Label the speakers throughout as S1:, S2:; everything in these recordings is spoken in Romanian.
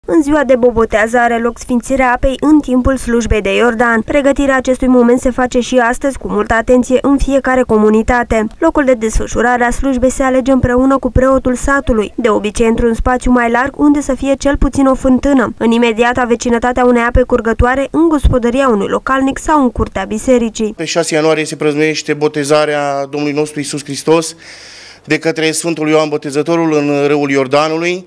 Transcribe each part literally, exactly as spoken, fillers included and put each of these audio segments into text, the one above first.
S1: În ziua de bobotează are loc sfințirea apei în timpul slujbei de Iordan. Pregătirea acestui moment se face și astăzi cu multă atenție în fiecare comunitate. Locul de desfășurare a slujbei se alege împreună cu preotul satului, de obicei într-un spațiu mai larg unde să fie cel puțin o fântână, în imediata vecinătatea unei ape curgătoare, în gospodăria unui localnic sau în curtea bisericii.
S2: Pe șase ianuarie se prăznuiește botezarea Domnului nostru Iisus Hristos de către Sfântul Ioan Botezătorul în râul Iordanului.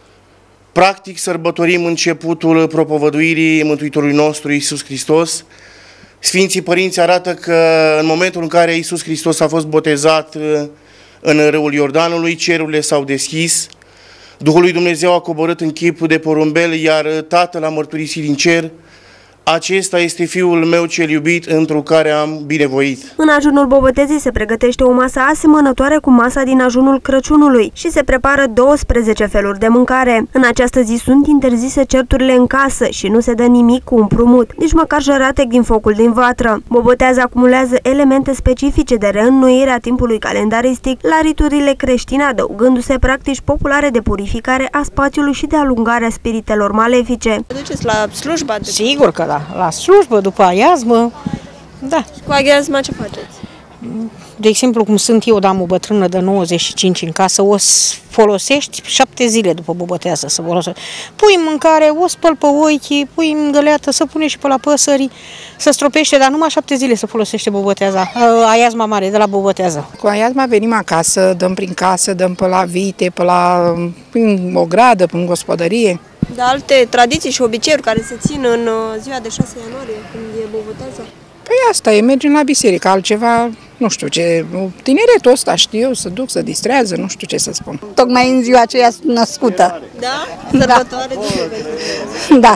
S2: Practic sărbătorim începutul propovăduirii Mântuitorului nostru Iisus Hristos. Sfinții părinți arată că în momentul în care Iisus Hristos a fost botezat în râul Iordanului, cerurile s-au deschis, Duhul lui Dumnezeu a coborât în chip de porumbel, iar Tatăl a mărturisit din cer: acesta este Fiul meu cel iubit, întru care am binevoit.
S1: În ajunul bobotezii se pregătește o masă asemănătoare cu masa din ajunul Crăciunului și se prepară douăsprezece feluri de mâncare. În această zi sunt interzise certurile în casă și nu se dă nimic cu împrumut, nici măcar jăratec din focul din vatră. Boboteaza acumulează elemente specifice de reînnoire a timpului calendaristic la riturile creștine, adăugându-se practici populare de purificare a spațiului și de alungare a spiritelor malefice.
S3: Duceți la slujba? De...
S4: Sigur că da. La slujbă, după aiazmă, da.
S3: Cu aiazma ce faceți?
S4: De exemplu, cum sunt eu, dar am o bătrână de nouăzeci și cinci în casă, o folosești șapte zile după bobotează să folosești. Pui în mâncare, o spăl pe ochi, pui în găleată, să pune și pe la păsări, să stropește, dar numai șapte zile să folosește boboteaza, aiazma mare de la bobotează.
S5: Cu aiazma venim acasă, dăm prin casă, dăm pe la vite, pe la prin o gradă, prin gospodărie.
S3: De alte tradiții și obiceiuri care se țin în ziua de șase ianuarie, când e bobotează?
S5: Păi asta e, mergem la biserică, altceva, nu știu ce, tineretul ăsta știu eu, să duc, să distrează, nu știu ce să spun.
S6: Tocmai în ziua aceea născută.
S3: Da? Sărbătoare
S6: da. Da,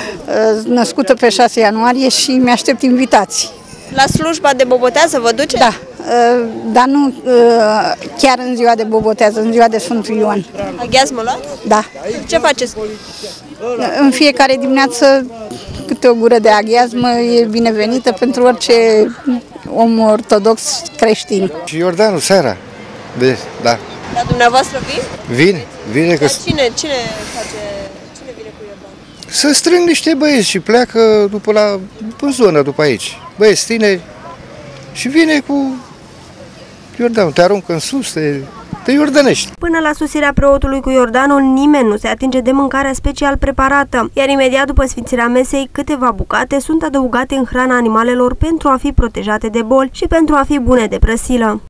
S6: născută pe șase ianuarie și mi-aștept invitații.
S3: La slujba de bobotează vă duce?
S6: Da, dar nu chiar în ziua de bobotează, în ziua de Sfântul Ioan.
S3: Aghiazmă luați?
S6: Da.
S3: Ce faceți?
S6: În fiecare dimineață câte o gură de aghiazmă e binevenită pentru orice om ortodox creștin.
S7: Și Iordanul seara, de, da.
S3: Dar dumneavoastră vin?
S7: Vin, vine că...
S3: Cine, cine face, cine vine cu Iordan?
S7: Să strâng niște băieți și pleacă după la, în zonă, după aici. Băieți tineri și vine cu Iordanul, te aruncă în sus, te, te iordănești.
S1: Până la sosirea preotului cu Iordanul, nimeni nu se atinge de mâncarea special preparată, iar imediat după sfințirea mesei, câteva bucate sunt adăugate în hrana animalelor pentru a fi protejate de boli și pentru a fi bune de prăsilă.